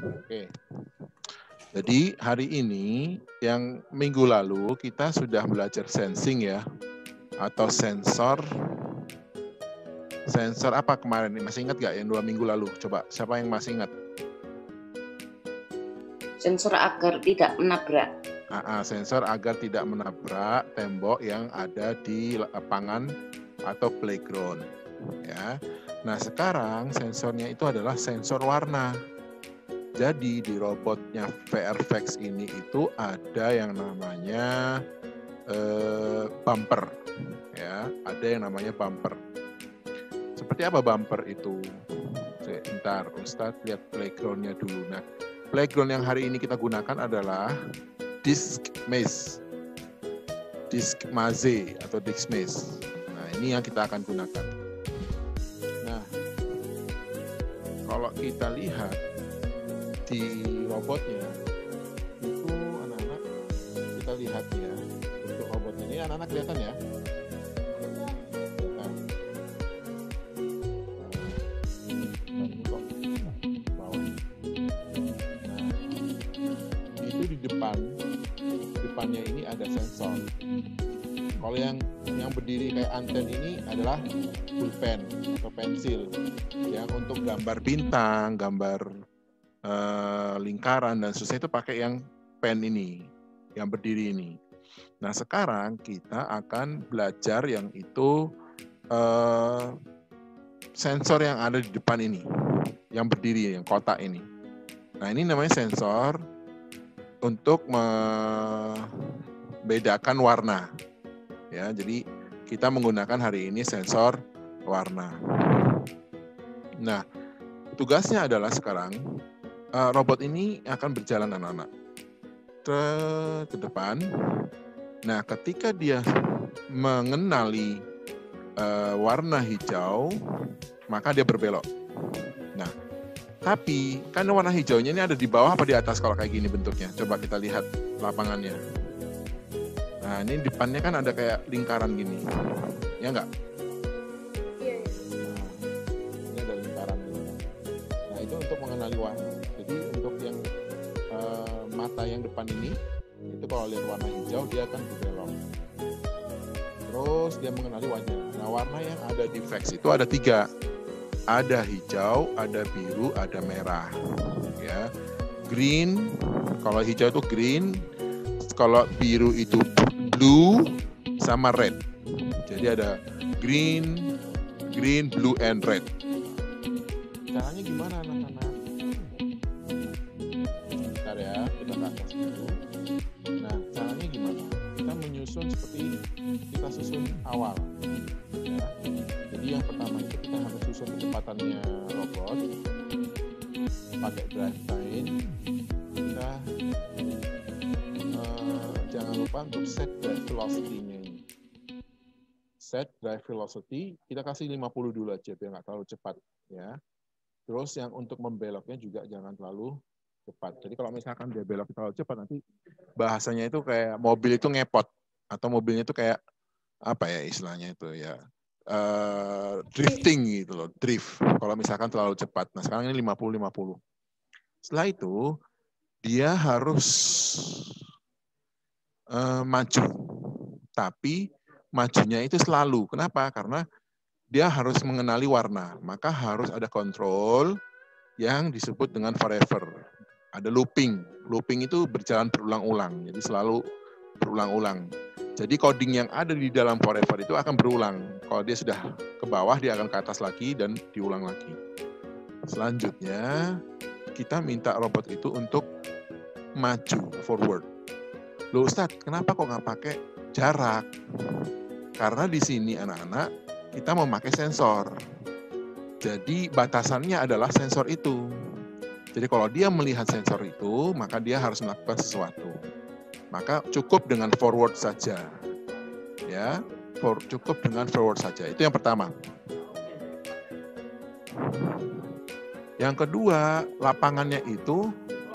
Oke. Jadi hari ini yang minggu lalu kita sudah belajar sensing ya, atau sensor. Sensor apa kemarin? Masih ingat nggak yang 2 minggu lalu? Coba siapa yang masih ingat? Sensor agar tidak menabrak. Sensor agar tidak menabrak tembok yang ada di lapangan atau playground. Ya. Nah sekarang sensornya itu adalah sensor warna. Jadi di robotnya VRFX ini itu ada yang namanya bumper. Ya, ada yang namanya bumper. Seperti apa bumper itu? Sebentar, Ustadz lihat playgroundnya dulu. Nah, playground yang hari ini kita gunakan adalah disk maze atau disk maze. Nah, ini yang kita akan gunakan. Nah, kalau kita lihat di robotnya, itu anak-anak, kita lihat ya, untuk robotnya ini anak-anak kelihatan ya? Depannya ini ada sensor. Kalau yang berdiri kayak anten ini adalah pulpen atau pensil yang untuk gambar bintang, gambar lingkaran dan seterusnya itu pakai yang pen ini, yang berdiri ini. Nah sekarang kita akan belajar yang itu sensor yang ada di depan ini, yang berdiri, yang kotak ini. Nah ini namanya sensor untuk membedakan warna. Ya, jadi kita menggunakan hari ini sensor warna. Nah, tugasnya adalah sekarang robot ini akan berjalan anak-anak ke depan. Nah, ketika dia mengenali warna hijau, maka dia berbelok. Nah, tapi kan warna hijaunya ini ada di bawah apa di atas kalau kayak gini bentuknya? Coba kita lihat lapangannya. Nah ini depannya kan ada kayak lingkaran gini, ya nggak? Iya. Nah, ini ada lingkaran gini. Nah itu untuk mengenali warna. Jadi untuk yang mata yang depan ini, itu kalau lihat warna hijau dia akan berbelok. Terus dia mengenali wajah. Nah warna yang ada di VRFX itu ada 3. Ada hijau, ada biru, ada merah. Ya, green. Kalau hijau itu green, kalau biru itu blue, sama red. Jadi ada green, blue, and red. Caranya gimana anak-anak? Bentar ya, kita ke atas dulu. Nah, caranya gimana? Kita menyusun seperti kita susun awal. Ya. Jadi yang pertama itu kita harus susun kecepatannya robot pakai drive time. Kita jangan lupa untuk set drive velocity-nya ini. Set drive velocity kita kasih 50 dulu aja biar nggak terlalu cepat ya. Terus yang untuk membeloknya juga jangan terlalu cepat. Jadi kalau misalkan dia belok terlalu cepat nanti bahasanya itu kayak mobil itu ngepot atau mobilnya itu kayak apa ya istilahnya itu ya. Drifting gitu loh, drift kalau misalkan terlalu cepat. Nah sekarang ini 50-50. Setelah itu dia harus maju, tapi majunya itu selalu. Kenapa? Karena dia harus mengenali warna, maka harus ada kontrol yang disebut dengan forever. Ada looping. Looping itu berjalan berulang-ulang, jadi selalu berulang-ulang. Jadi coding yang ada di dalam forever itu akan berulang. Kalau dia sudah ke bawah, dia akan ke atas lagi dan diulang lagi. Selanjutnya, kita minta robot itu untuk maju, forward. Loh Ustadz, kenapa kok nggak pakai jarak? Karena di sini anak-anak, kita memakai sensor. Jadi batasannya adalah sensor itu. Jadi kalau dia melihat sensor itu, maka dia harus melakukan sesuatu. Maka cukup dengan forward saja. Ya, cukup dengan forward saja. Itu yang pertama. Yang kedua, lapangannya itu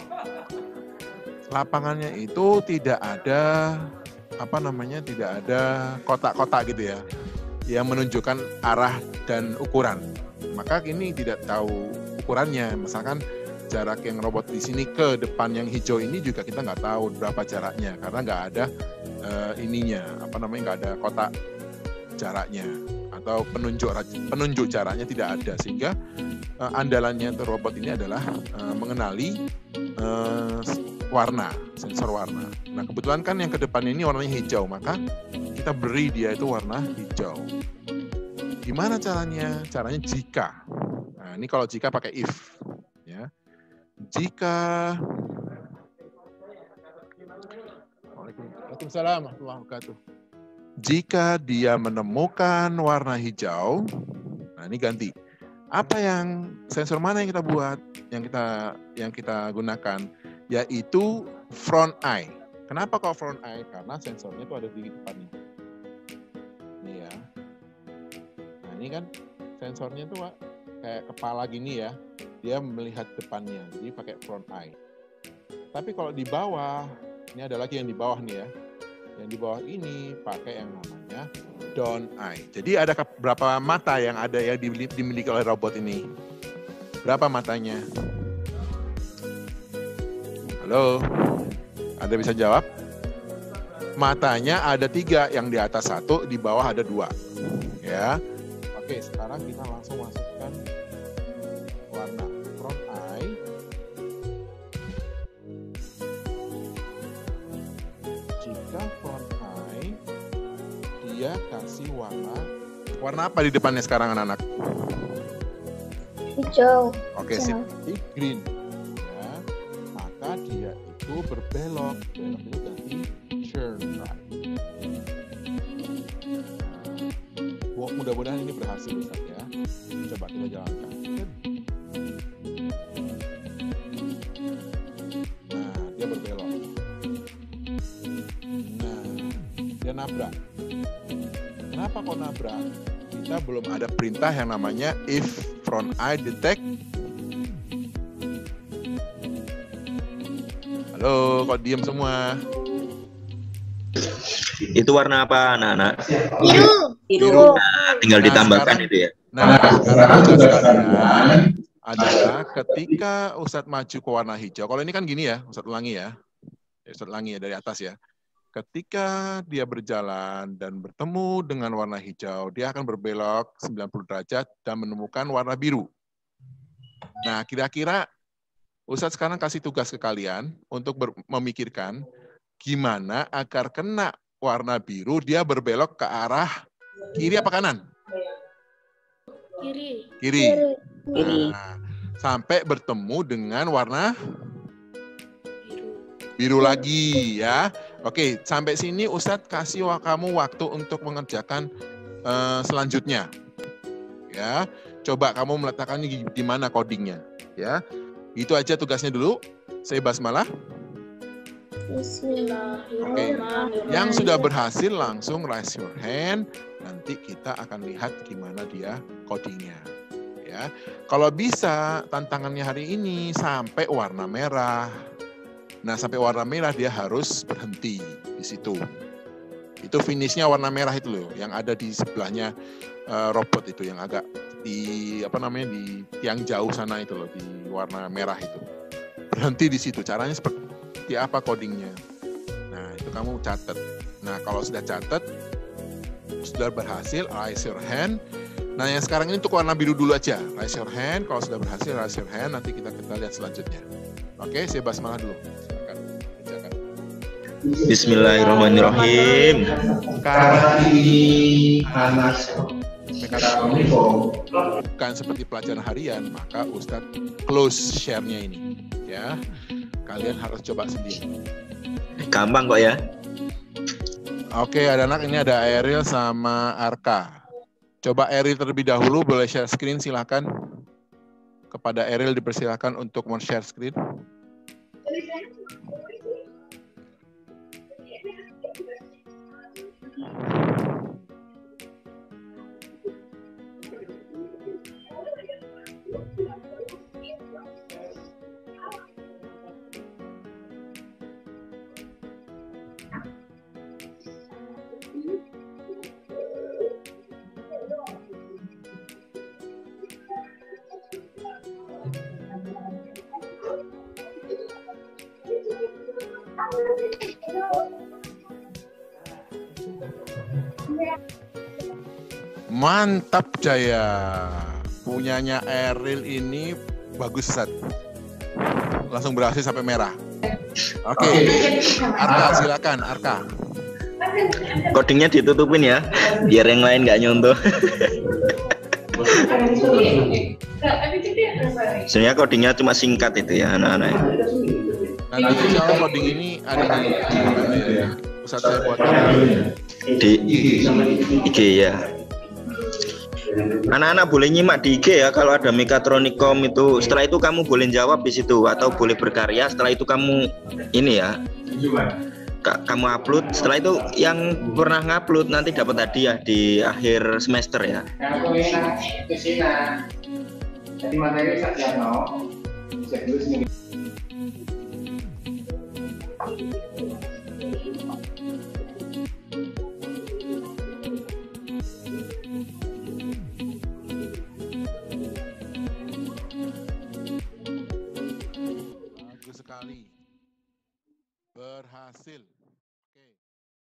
tidak ada tidak ada kotak-kotak gitu ya, yang menunjukkan arah dan ukuran. Maka ini tidak tahu ukurannya. Misalkan jarak yang robot di sini ke depan yang hijau ini juga kita nggak tahu berapa jaraknya karena nggak ada nggak ada kotak jaraknya atau penunjuk jaraknya tidak ada, sehingga andalannya robot ini adalah mengenali warna, sensor warna. Nah kebetulan kan yang ke depan ini warnanya hijau, maka kita beri dia itu warna hijau. Gimana caranya? Caranya jika. Nah ini kalau jika pakai if, ya. Jika Waalaikumsalam warahmatullahi wabarakatuh. Jika dia menemukan warna hijau, nah ini ganti. Apa yang sensor mana yang kita buat, yang kita gunakan, yaitu front eye. Kenapa kok front eye? Karena sensornya itu ada di depan ini. Ini ya. Nah ini kan sensornya itu kayak kepala gini ya. Dia melihat depannya, jadi pakai front eye. Tapi kalau di bawah, ini ada lagi yang di bawah nih ya. Yang di bawah ini pakai yang namanya down eye. Jadi ada berapa mata yang ada yang dimiliki oleh robot ini? Berapa matanya? Halo? Ada bisa jawab? Matanya ada 3, yang di atas 1, di bawah ada 2. Ya. Oke, sekarang kita langsung masukkan warna front eye. Jika front eye, dia kasih warna apa di depannya sekarang anak-anak? Hijau. Oke, sip. Green. Ya. Maka dia itu berbelok. Belok itu ganti turn right. Nah, mudah-mudahan ini berhasil Ustaz ya. Coba kita jalankan. Nah, dia berbelok. Nah, dia nabrak. Kenapa kok nabrak? Kita belum ada perintah yang namanya if front eye detect. Halo, kok diem semua? Itu warna apa anak-anak? Biru. Nah, tinggal ditambahkan sekarang, itu ya. Nah, sekarang sekalian adalah ketika Ustadz maju ke warna hijau. Kalau ini kan gini ya, Ustadz ulangi ya. Ustadz ulangi ya dari atas ya. Ketika dia berjalan dan bertemu dengan warna hijau, dia akan berbelok 90 derajat dan menemukan warna biru. Nah, kira-kira Ustadz sekarang kasih tugas ke kalian untuk memikirkan gimana agar kena warna biru, dia berbelok ke arah kiri apa kanan? Kiri. Kiri. Nah, sampai bertemu dengan warna biru lagi ya. Oke, sampai sini Ustadz kasih kamu waktu untuk mengerjakan selanjutnya. Ya, coba kamu meletakkannya di mana codingnya. Ya, itu aja tugasnya dulu. Saya basmalah. Oke, yang sudah berhasil langsung raise your hand. Nanti kita akan lihat gimana dia codingnya. Ya, kalau bisa tantangannya hari ini sampai warna merah. Nah, sampai warna merah dia harus berhenti di situ. Itu finishnya warna merah itu loh, yang ada di sebelahnya robot itu, yang agak di di tiang jauh sana itu loh, di warna merah itu. Berhenti di situ. Caranya seperti apa codingnya? Nah, itu kamu catat. Nah, kalau sudah catat, sudah berhasil, raise your hand. Nah, yang sekarang ini untuk warna biru dulu aja. Raise your hand. Kalau sudah berhasil, raise your hand. Nanti kita lihat selanjutnya. Oke, saya basmalah dulu. Silakan. Kerjakan. Bismillahirrahmanirrahim. Karena ini panas. Bukan seperti pelajaran harian, maka Ustadz close share-nya ini. Ya, kalian harus coba sendiri. Gampang kok ya. Oke, ada anak ini, ada Eril sama Arka. Coba Eril terlebih dahulu, boleh share screen silakan. Kepada Eril dipersilakan untuk men-share screen. Mantap Jaya. Punyanya Eril ini bagus Ustaz. Langsung berhasil sampai merah. Oke. Arka silakan Arka. Codingnya ditutupin ya, biar yang lain nggak nyontoh. Sebenarnya codingnya cuma singkat itu ya anak-anak. Nanti insya Allah coding ini ada di pusat saya buat Di IG ya. Anak-anak boleh nyimak di IG ya kalau ada Mekatronikom itu. Setelah itu kamu boleh jawab di situ atau boleh berkarya. Setelah itu kamu ini ya. Kamu upload. Setelah itu yang pernah ngupload nanti dapat hadiah di akhir semester ya. Jadi materi saya mau cek dulu sini. Bagus sekali. Berhasil.